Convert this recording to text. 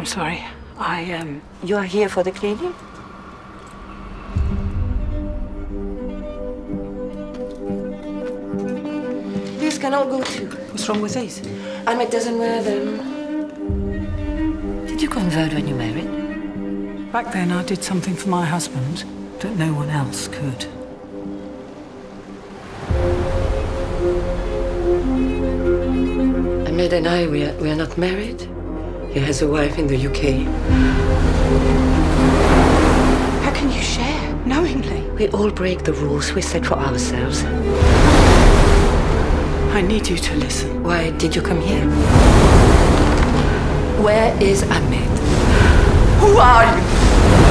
I'm sorry. You are here for the cleaning? These can all go too. What's wrong with these? Ahmed doesn't wear them. Did you convert when you married? Back then, I did something for my husband that no one else could. Ahmed and I, we are not married. He has a wife in the UK. How can you share, knowingly? We all break the rules we set for ourselves. I need you to listen. Why did you come here? Where is Ahmed? Who are you?